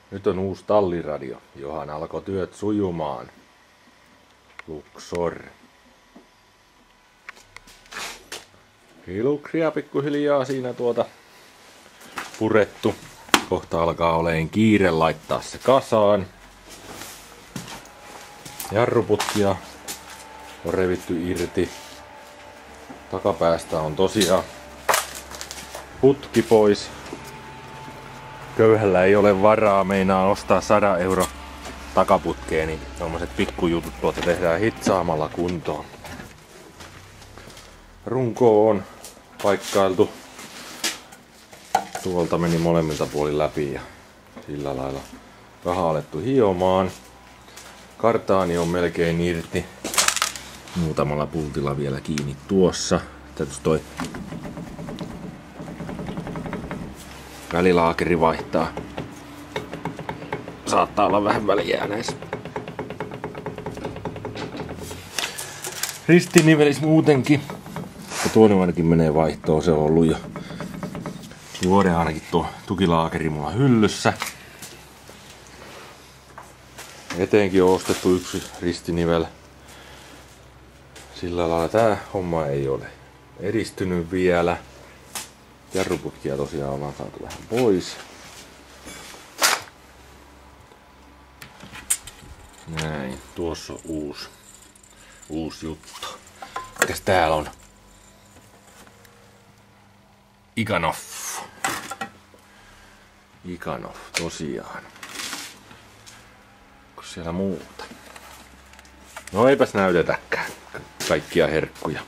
Nyt on uusi talliradio, johon alkoi työt sujumaan. Luxor. Hiluksia pikkuhiljaa siinä purettu. Kohta alkaa oleen kiire laittaa se kasaan. Jarruputkia on revitty irti. Takapäästä on tosiaan putki pois. Köyhällä ei ole varaa, meinaa ostaa 100 € takaputkeen, niin tommoset pikkujutut tuolta tehdään hitsaamalla kuntoon. Runko on paikkailtu. Tuolta meni molemmilta puolin läpi ja sillä lailla vähän alettu hiomaan. Kartaani on melkein irti. Muutamalla pultilla vielä kiinni tuossa. Täytyisi toi välilaakeri vaihtaa. Saattaa olla vähän väliä näissä. Ristinivelis muutenkin. Ja toinen ainakin menee vaihtoon. Se on ollut jo vuoden ainakin tuo tukilaakeri mulla hyllyssä. Eteenkin on ostettu yksi ristinivel. Sillä lailla tää homma ei ole edistynyt vielä. Jarruputkia tosiaan ollaan saatu vähän pois. Näin, tuossa on uusi juttu. Mitäs täällä on? Iganov, tosiaan. Onko siellä muuta? No eipäs näytetäkään kaikkia herkkuja.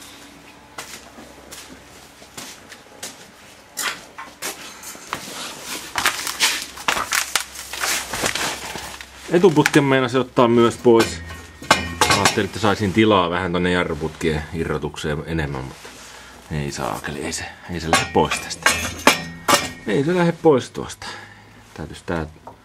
Etuputken meinasi ottaa myös pois. Ajattelin, että saisin tilaa vähän tonne jarruputkien irrotukseen enemmän, mutta ei saakeli, ei se lähde pois tästä. Ei se lähde pois tuosta. Täytyisi tää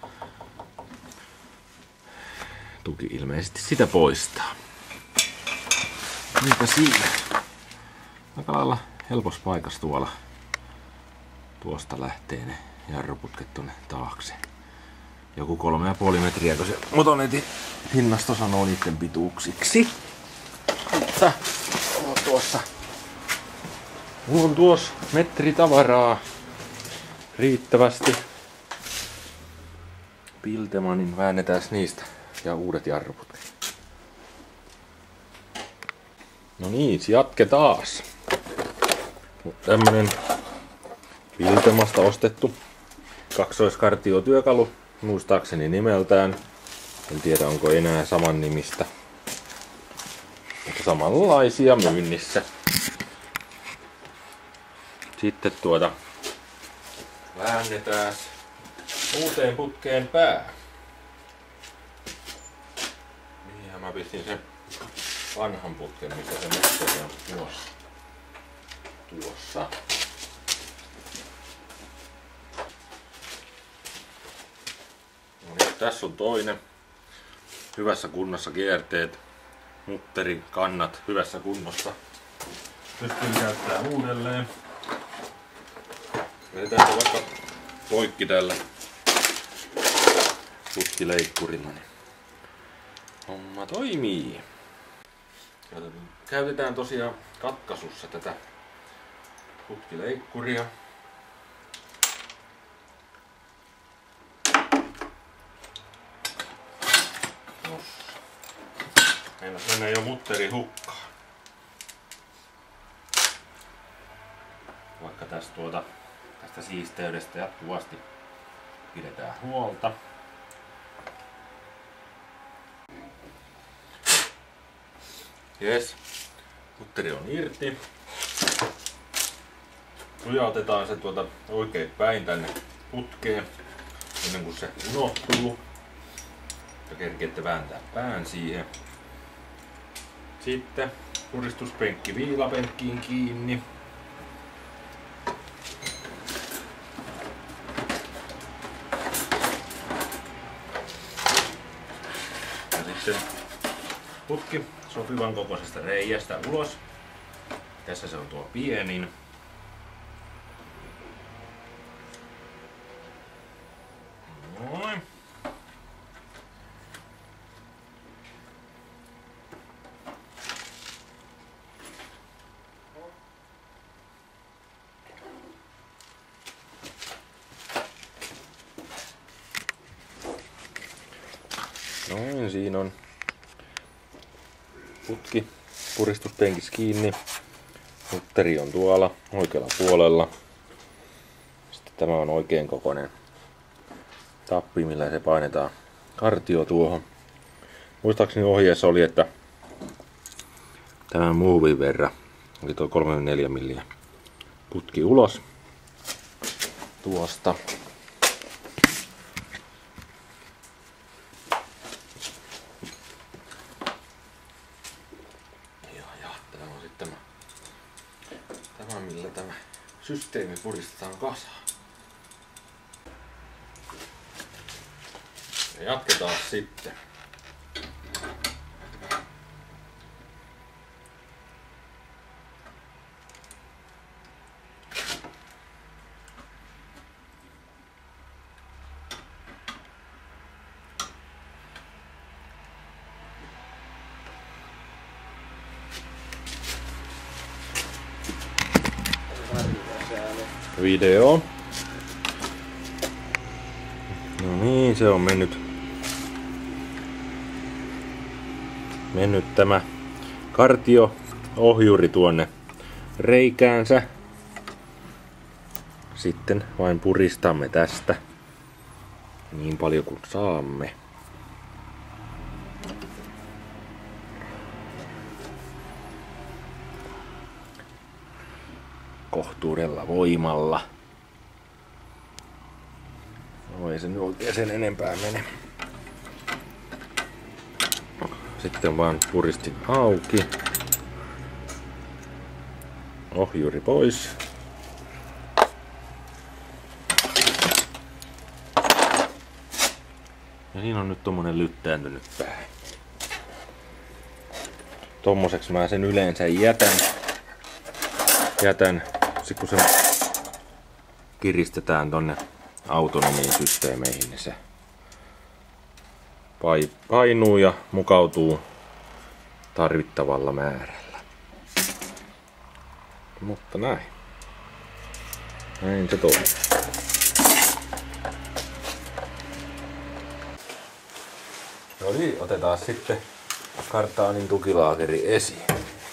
tuki ilmeisesti sitä poistaa. Niinpä siinä. Aika lailla helpossa paikassa tuosta lähtee ne jarruputket tonne taakse. Joku 3,5 metriä, kun se Motonetin hinnasto sanoo niiden pituuksiksi. Mutta mulla on tuossa metri tavaraa riittävästi. Piltemanin väännetään niistä ja uudet jarruputket. No niin, jatketaan. Tämmönen Piltemasta ostettu kaksoiskartiotyökalu. Muistaakseni nimeltään. En tiedä onko enää saman nimistä. Mutta samanlaisia myynnissä. Sitten väännetään uuteen putkeen pää. Mihinhän mä pistin sen vanhan putken, missä se moottori on tuossa. No niin, tässä on toinen. Hyvässä kunnossa kierteet. Mutteri, kannat hyvässä kunnossa. Pystyy käyttämään uudelleen. Vedetään se vaikka poikki tällä putkileikkurilla, niin homma toimii. Käytetään tosiaan katkaisussa tätä putkileikkuria. Meillä menee jo mutteri hukkaan. Vaikka tästä siisteydestä jatkuvasti pidetään huolta. Jes, mutteri on irti. Sujautetaan se oikein päin tänne putkeen ennen kuin se unohtuu. Ja kerkeette vääntää pään siihen. Sitten puristuspenkki viilapenkkiin kiinni. Ja sitten putki sopivan kokoisesta reiästä ulos. Tässä se on tuo pienin. Noin. Noin, siinä on putki puristuspenkissä kiinni. Mutteri on tuolla oikealla puolella. Sitten tämä on oikein kokoinen tappi, millä se painetaan kartio tuohon. Muistaakseni ohjeessa oli, että tämän muuvin verran oli tuo 34 milliä putki ulos tuosta. Ja tämä on sitten tämä millä tämä systeemi puristetaan kasaan. Ja jatketaan sitten. Video. No niin, se on mennyt tämä kartio ohjuri tuonne reikäänsä. Sitten vain puristamme tästä niin paljon kuin saamme. Kohtuudella voimalla. No ei se nyt oikein sen enempää mene. Sitten vaan puristin auki. Ohjuri pois. Ja siinä on nyt tommonen lyttääntynyt pää. Tommoseksi mä sen yleensä jätän. Sitten kun se kiristetään tonne autonomiin systeemeihin, niin se painuu ja mukautuu tarvittavalla määrällä. Mutta näin se toimii. No niin, otetaan sitten kartaanin tukilaakeri esiin.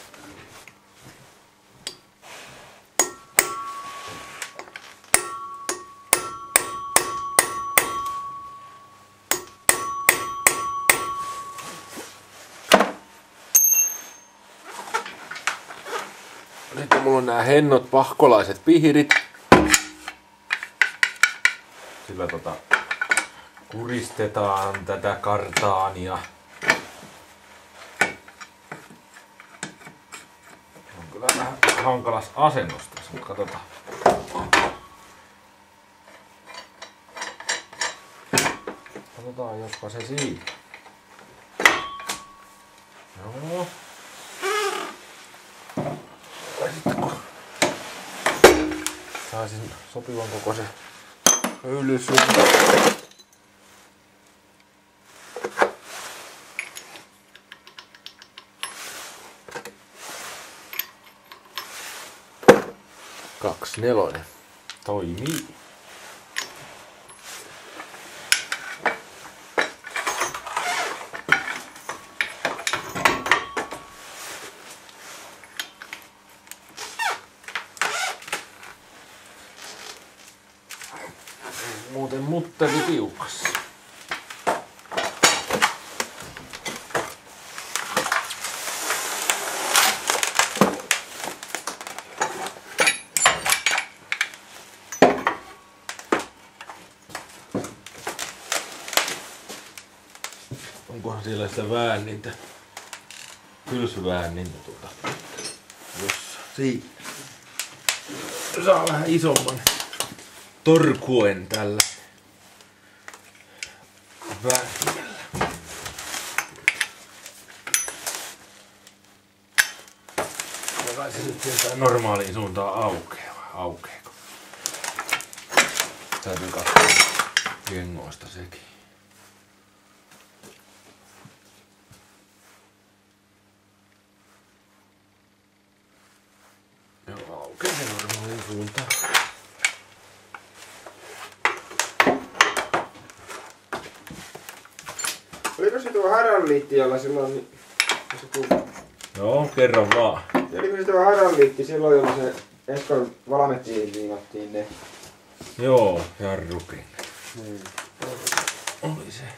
Sitten mulla on nämä hennot pahkolaiset pihirit. Sillä kuristetaan tätä kartaania. On kyllä vähän hankalas asennosta, mutta katsotaan. Katsotaan jospa se siitä. Joo. Sitten kun saisin sopivan kokoisen höylysyyn. Kaksi nelonen toimii. Muuten mutteri tiukas. Onkohan siellä sitä väännintä? Hylsyväännintä jos siitä saa vähän isomman torkuen tällä väännellä. Ja kai se nyt sieltä normaaliin suuntaan aukeeko? Täytyy katsoa jengoista sekin. Joo, aukeaa normaaliin suuntaan. Oliko se tuo Haralliitti, jolla silloin... Joo, kerro vaan. Oliko se tuo Haralliitti silloin, jolla se Eskon valmettiin liimattiin ne? Joo, jarrukin. Niin. Oli se.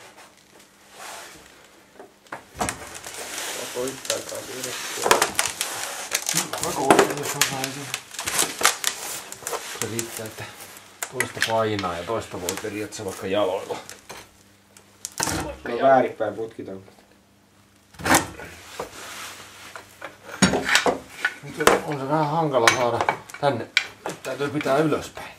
Koittaa taas yhdessä. Mä kuulin, jos mä saisin. Se riittää, että toista painaa ja toista voi periaatteessa vaikka jaloilla. No väärinpäin putkit on. Nyt on se vähän hankala saada tänne. Nyt täytyy pitää ylöspäin.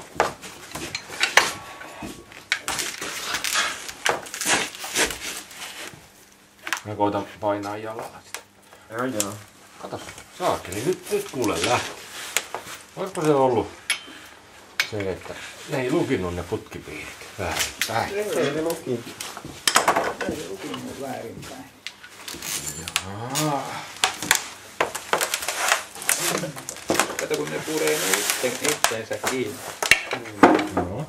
Mä koitan painaa jalalla sitä. Joo. Katos, saakeli, nyt kuule lähti. Olisiko se ollut se, että ne ei lukinnut ne putkipiirit väärinpäin? Ei ne luki. Ei se lukinnut väärinpäin. Jaa. Kato kun ne puree ne itteensä kiinni. Joo.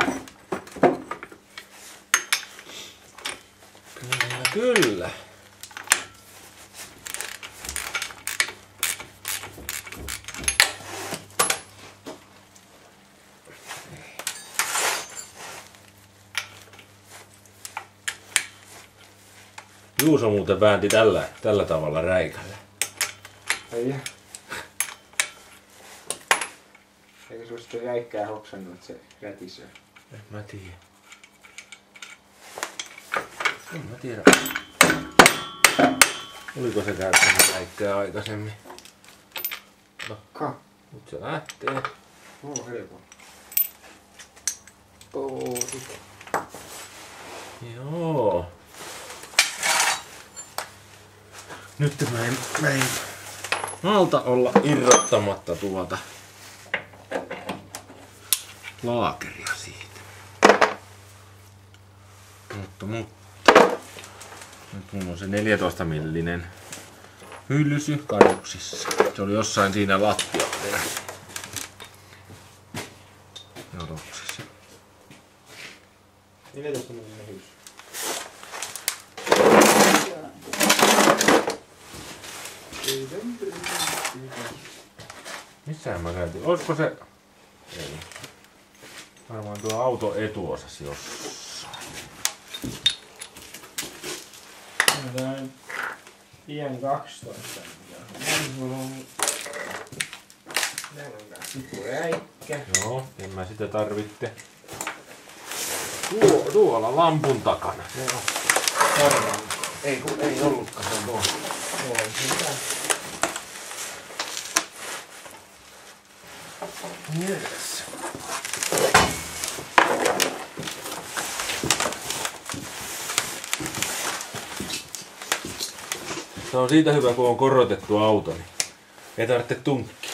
Kyllä. Juuso muuten väänti tällä tavalla räikällä. Ei. Eikö susta räikkää hoksannut, että se rätisöi? En mä tiedä. En mä tiedä. Oliko se käyttänyt räikkää aikaisemmin? Ka. Nyt se lähtee. Helppo. Pousit. Joo. Nyt mä en malta olla irrottamatta tuota laakeria siitä. Mutta. Nyt mulla on se 14 millinen hylsy kadoksissa. Se oli jossain siinä lattialla. Jodoksissa. 14 millinen hylsy. Missähän mä käytin? Olisiko se... Ei. Varmaan tuo auto etuosassa jossain. Tän Ian 12. Mulla on... Täällä on tää räikkä. Joo, en mä sitä tarvitte. Tuolla lampun takana. Se on. Varmaan. Ei ollutkaan se tuolla. Tuolla on sitä. Yes. Se on siitä hyvä, kun on korotettu auto, niin ei tarvitse tunkkia.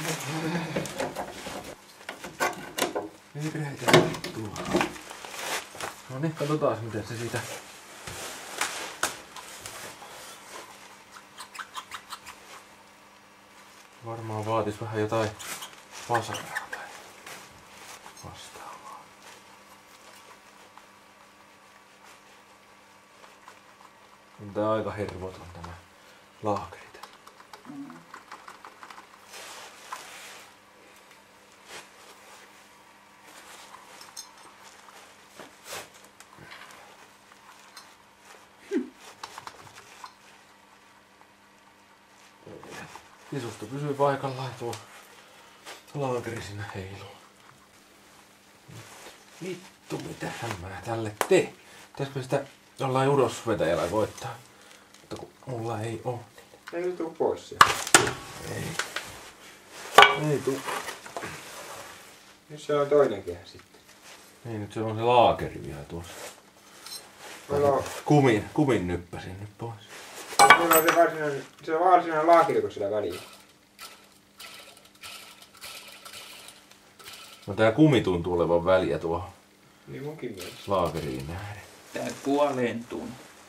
Vihreitä tuolla. No niin, katsotaan miten se siitä... Varmaan vaatis vähän jotain vasaraa tai vastaavaa. On tää aika hervoton tämä laakeri. Isusta pysyy paikallaan ja tuo laakeri sinne heiluu. Vittu, mitähän mä tälle teen? Pitäisikö sitä jollain urosvetäjällä koittaa? Mutta kun mulla ei oo niin. Ei nyt tuu pois sieltä. Ei tuu. Nyt siellä on toinen kehä sitten. Niin, nyt se on se laakeri vielä tuossa. Kumin nyppäsin nyt pois. Mulla on se varsinainen laakeri siellä väliin. No tää kumi tuntuu olevan väliä tuohon Niin munkin mielestä. laakeriin nähden. Tää kuoleentuu.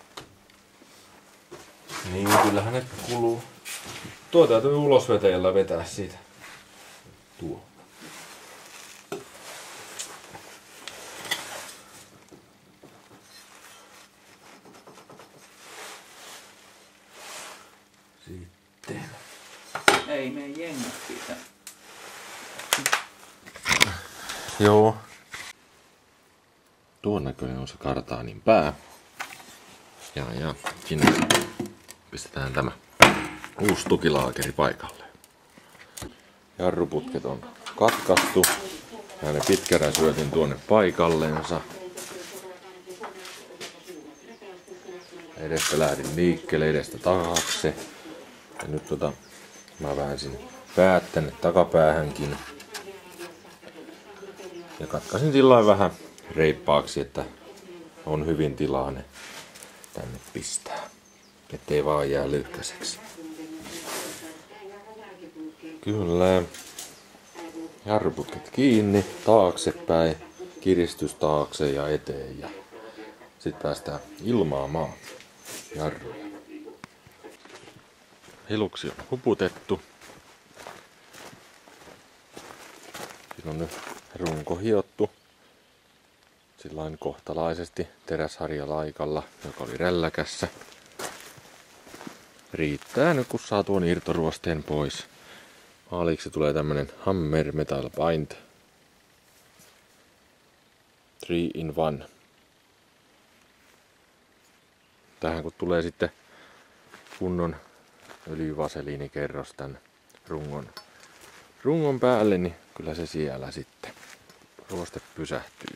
Niin, kyllähän ne kuluu. Tuo täytyy ulosvetäjällä vetää siitä. Tuo. ei mene jengät siitä. Joo. Tuon näköinen on se kartaanin pää. Ja sinne pistetään tämä uusi tukilaakeri paikalle. Jarruputket on katkaistu. Ja ne pitkärä syötin tuonne paikalleensa. Edestä lähdin liikkeelle, edestä taakse. Ja nyt mä väänsin päät tänne takapäähänkin. Ja katkaisin sillä vähän reippaaksi, että on hyvin tilaa ne tänne pistää. Ettei vaan jää lyhkäiseksi. Kyllä. Jarruputket kiinni, taaksepäin, kiristys taakse ja eteen. Ja sit päästään ilmaamaan jarruja. Hiluksi on huputettu. Siinä on nyt runko hiottu. Sillain kohtalaisesti teräsharjalaikalla, joka oli rälläkässä. Riittää nyt kun saa tuon irtoruosteen pois. Maaliksi tulee tämmönen Hammer Metal Bind 3-in-1. Tähän kun tulee sitten kunnon öljyvaseliinikerros tän rungon päälle, niin kyllä se siellä sitten ruoste pysähtyy.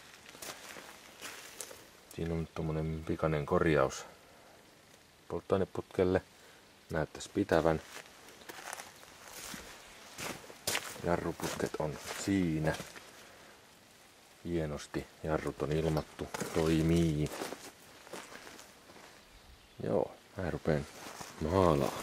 Siinä on nyt tommonen pikainen korjaus polttoaineputkelle. Näyttäisi pitävän. Jarruputket on siinä. Hienosti. Jarrut on ilmattu. Toimii. Joo, mä rupeen maalaamaan.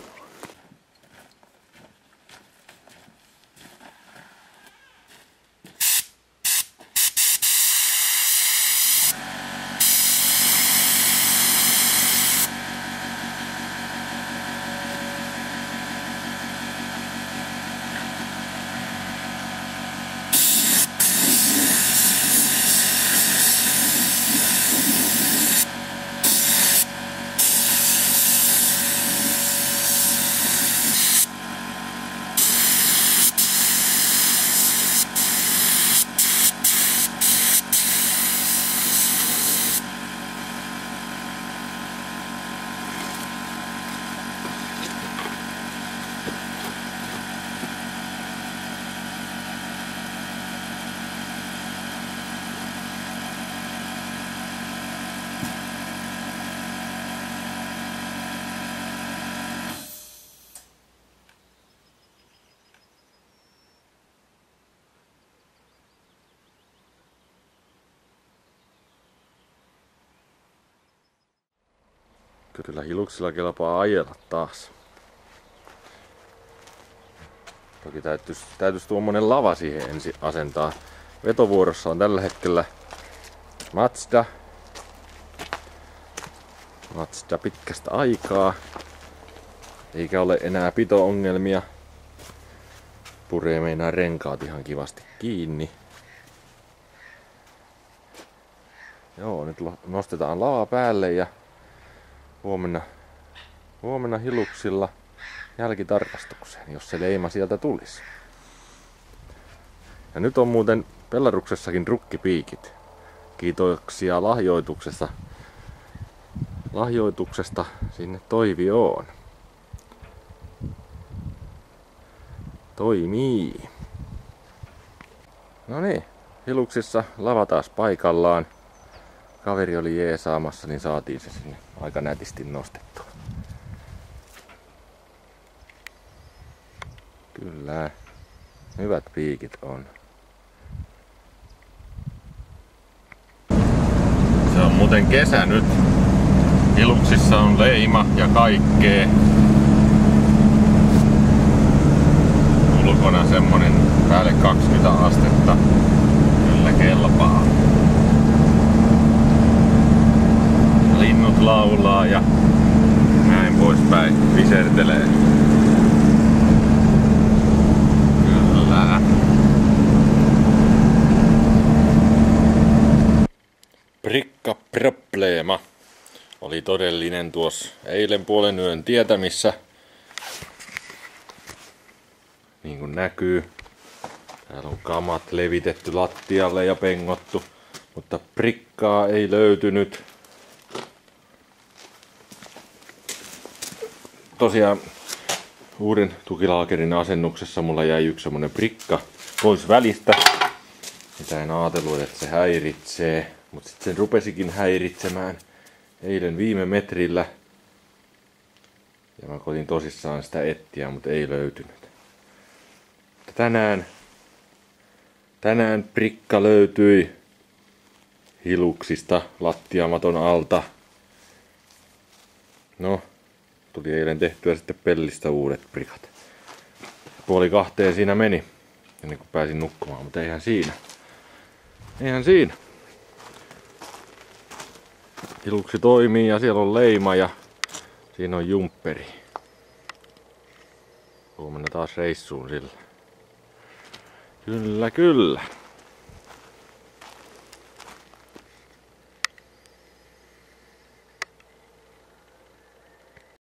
Kyllä hiluksilla kelpaa ajella taas. Toki täytyisi tuommoinen lava siihen ensin asentaa. Vetovuorossa on tällä hetkellä Mazda. Mazda pitkästä aikaa. Eikä ole enää pito-ongelmia. Puree meinaa renkaat ihan kivasti kiinni. Joo, nyt nostetaan lava päälle ja huomenna hiluksilla jälkitarkastukseen, jos se leima sieltä tulisi. Ja nyt on muuten Bellaruksessakin rukkipiikit. Kiitoksia lahjoituksesta sinne Toivioon. Toimii. No niin, hiluksissa lava taas paikallaan. Kaveri oli jeesaamassa, niin saatiin se sinne aika nätisti nostettua. Kyllä, hyvät piikit on. Se on muuten kesä nyt. Hiluksissa on leima ja kaikkea. Ulkona semmonen päälle 20 astetta. Kyllä kelpaa. Linnut laulaa ja näin poispäin visertelee. Kyllä. Bricka Problema oli todellinen tuossa eilen puolen yön tietämissä. niin kuin näkyy. Täällä on kamat levitetty lattialle ja pengottu, mutta prikkaa ei löytynyt. Tosiaan uuden tukilaakerin asennuksessa mulla jäi yksi semmonen prikka pois välistä. Mitä en ajatellut, että se häiritsee, mutta sitten sen rupesikin häiritsemään eilen viime metrillä. Ja mä koitin tosissaan sitä etsiä, mutta ei löytynyt. Tänään prikka löytyi hiluksista lattiamaton alta. No, tuli eilen tehtyä sitten pellistä uudet prikat. 1:30 siinä meni, ennen kuin pääsin nukkumaan, mutta eihän siinä. Eihän siinä. Hiluksi toimii ja siellä on leima ja siinä on jumpperi. Huomenna taas reissuun sillä. Kyllä, kyllä.